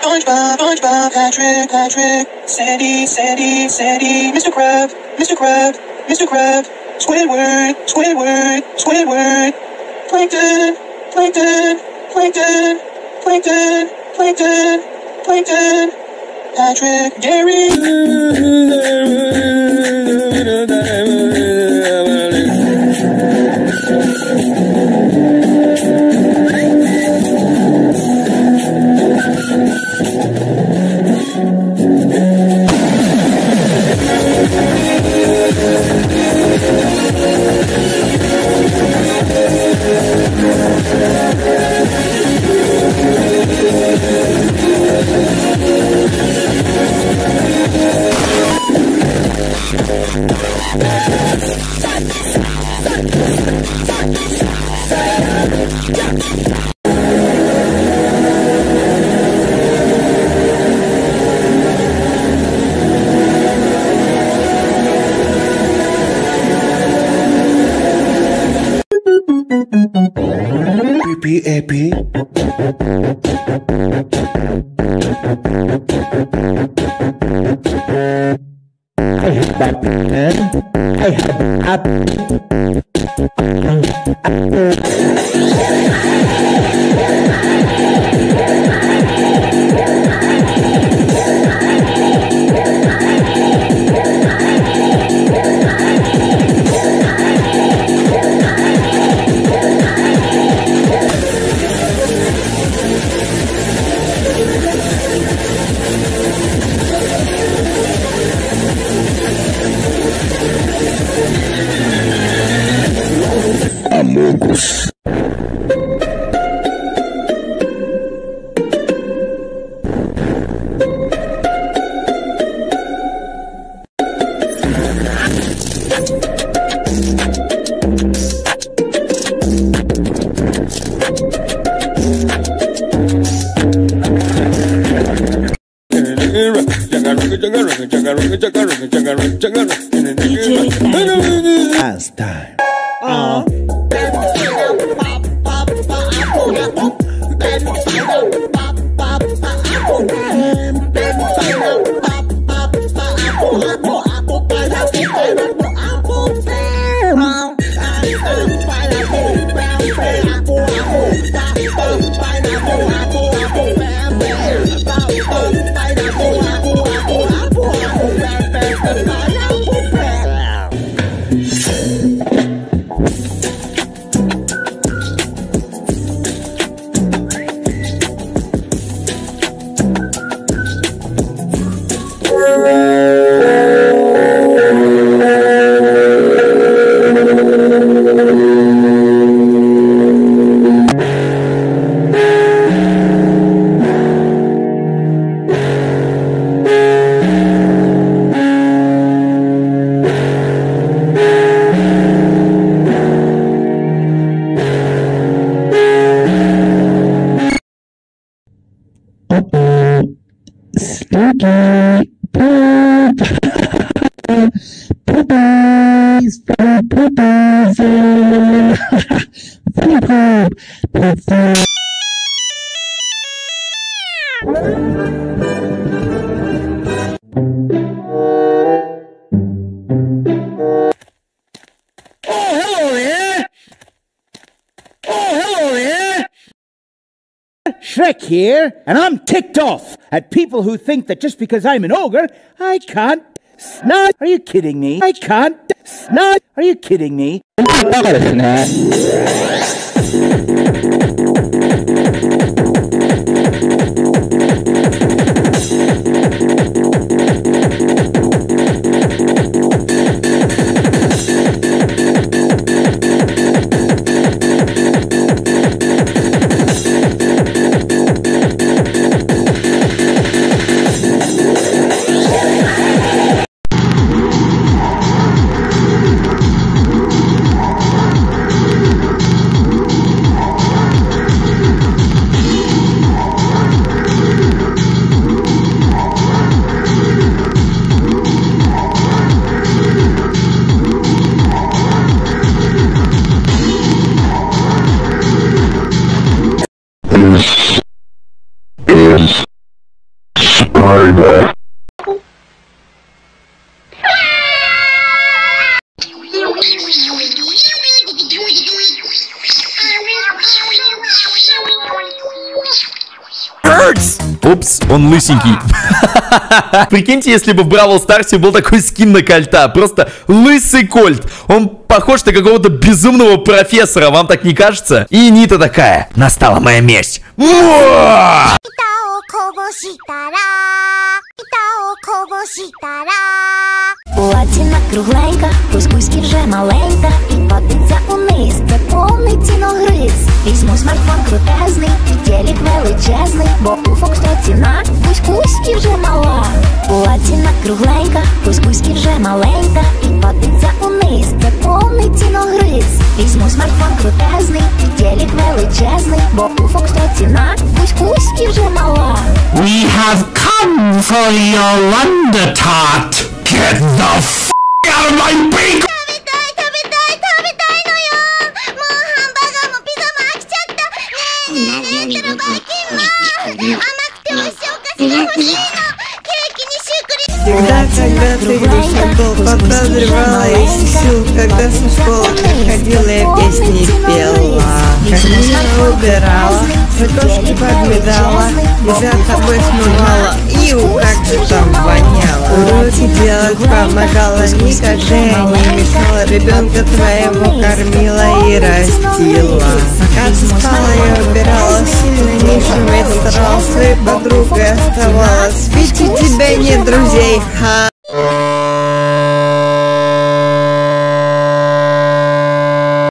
SpongeBob, SpongeBob, Patrick, Sandy, Mr. Krab, Squidward, Plankton, Patrick, Gary. Epi. I have that pen. I have Amogus. Last time. Stinky poop. Poopies. Funny poop. Shrek here, and I'm ticked off at people who think that just because I'm an ogre, I can't snot. Are you kidding me? I can't snot. Are you kidding me? Упс, он лысенький. Прикиньте, если бы в Бравл Старсе был такой скин на Кольта. Просто лысый Кольт. Он похож на какого-то безумного профессора, вам так не кажется? И Нита такая: настала моя месть. Платіна кругленька, кузьки вже маленька, і падеться униз, це повний ціногриз. Візьму смартфон крутезний, і телек величезний, бо у Фокстроті на кузьки вже мала. Платіна кругленька, кузьки вже маленька, і падеться униз, це повний ціногриз. Візьму смартфон крутезний, і телек величезний, бо у Фокстроті на кузьки вже мала. We have come for your wonder tart. Get the f*** out of my beak! Всегда, когда ты еще был, подозревала из сил, когда со школы приходила, я песни пела. Когда убирала, цветочки подметала, и за тобой смывала, как же там воняло. Уроки делать помогала, никогда я не мешала, ребенка твоего кормила и растила. Пока ты спала, я убирала, сильно не шуметь старалась, своей подругой оставалась, ведь у тебя нет друзей. Ха.